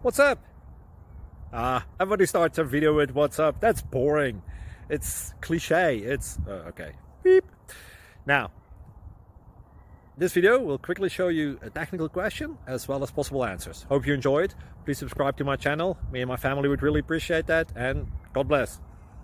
What's up? Everybody starts a video with what's up. That's boring. It's cliche. It's okay. Beep. Now, this video will quickly show you a technical question as well as possible answers. Hope you enjoyed. Please subscribe to my channel. Me and my family would really appreciate that, and God bless.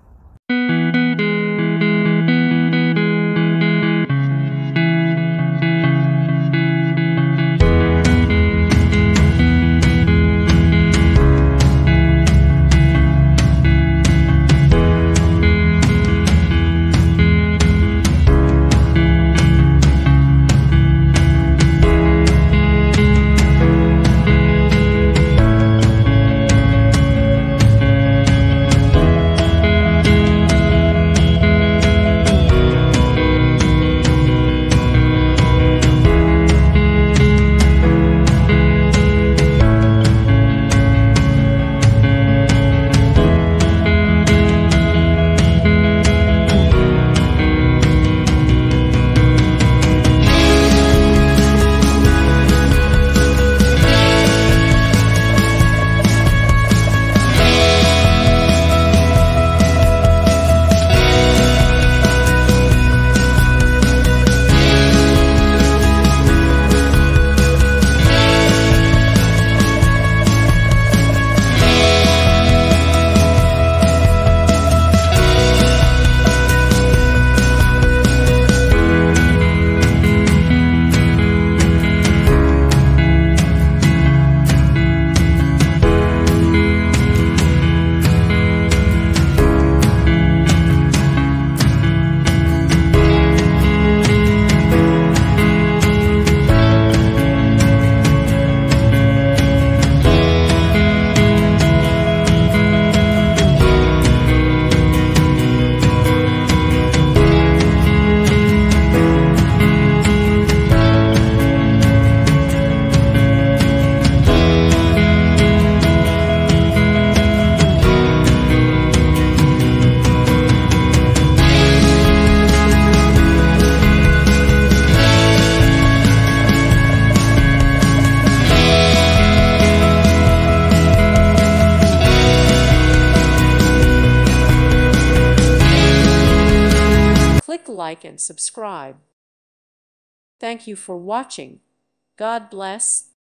Click like and subscribe. Thank you for watching. God bless.